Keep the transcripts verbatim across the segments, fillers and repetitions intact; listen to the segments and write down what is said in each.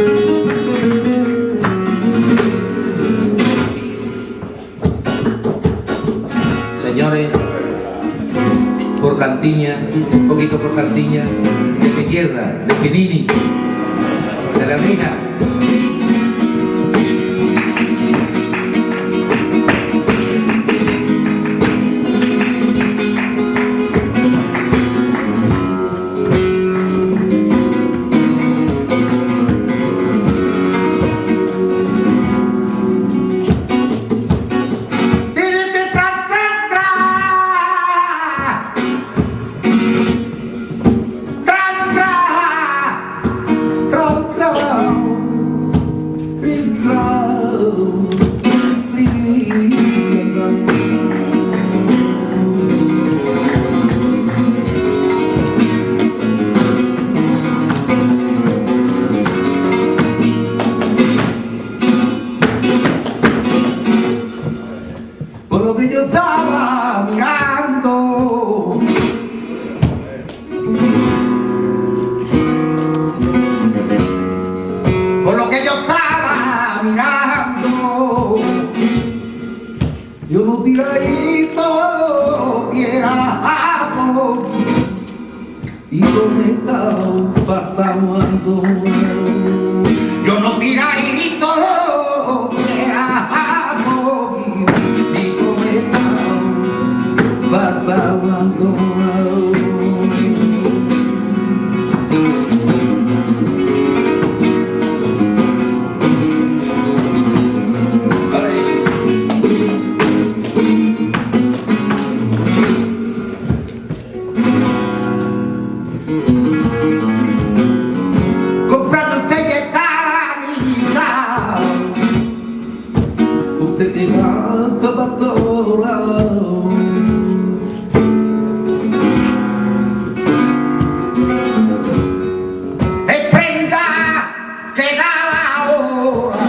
Señores, por Cantiña, un poquito por Cantiña, de mi tierra, de Pinini, de la Brija. Por lo que yo estaba mirando, por lo que yo estaba mirando, yo no tiradito viera amor y donde estaba faltando, yo no tiradito viera amor y donde estaba faltando. Usted que canta pastora, es prenda que da la hora,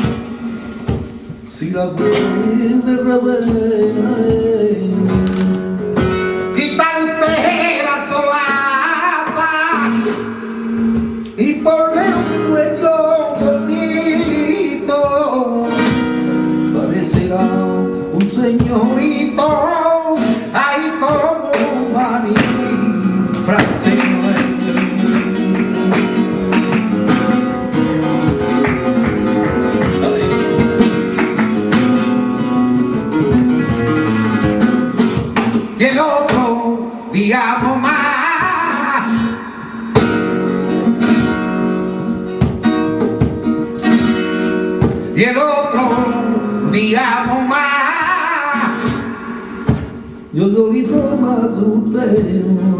si la puede rever, quitar usted la solapa y ponle un cuello bonito, parecerá un señorito, ay como un maniquí francés. Y el otro día más, y el otro día más, yo solito me asusté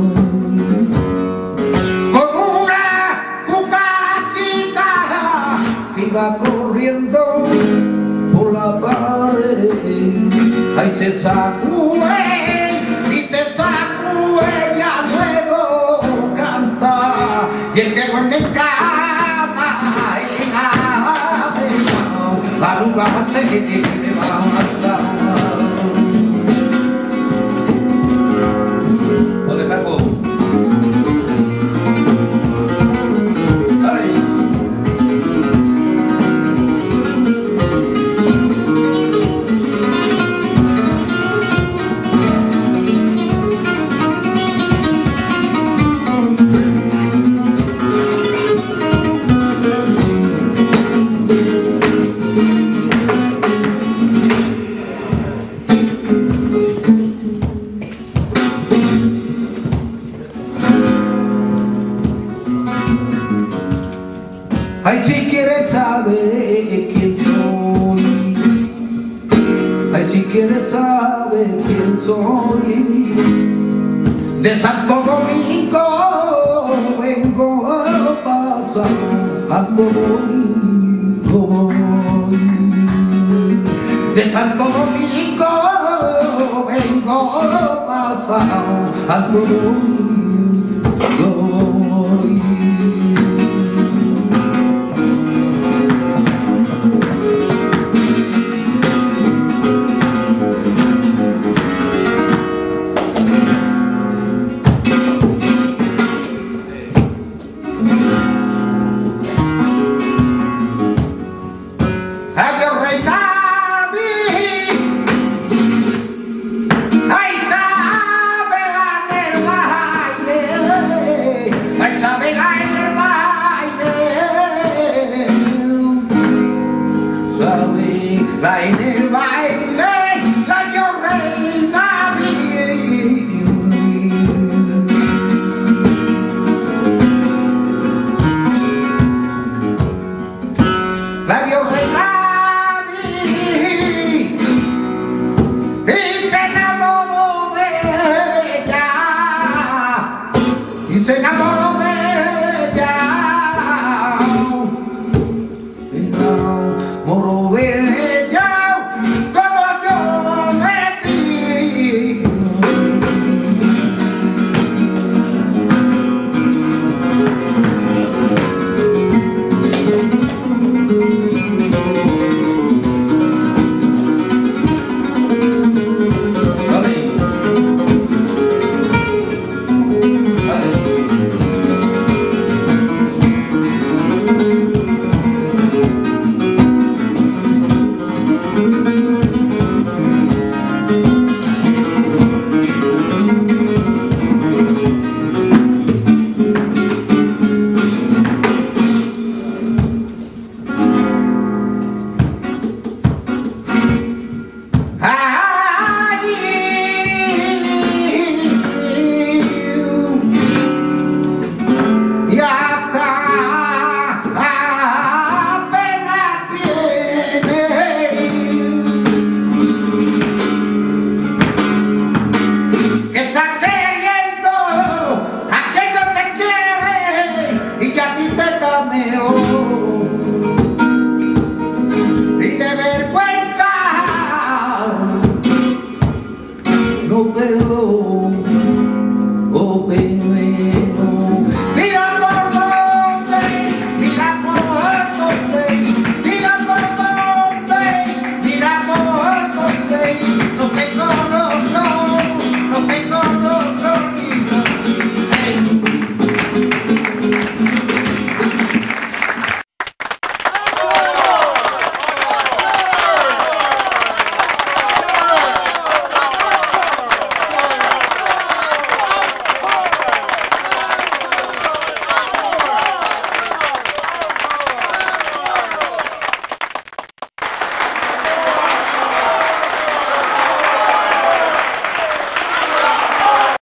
con una cucarachita que iba corriendo por la pared. Ahí se sacude y se sacude, ya luego canta, y el que duerme en cama en la arruga va a ser que te va a matar. Ole, Paco. Dale. Ay, si quieres saber quién soy, ay, si quieres saber quién soy, de Santo Domingo vengo a pasar, Santo Domingo voy, de Santo Domingo vengo a pasar, Santo Domingo.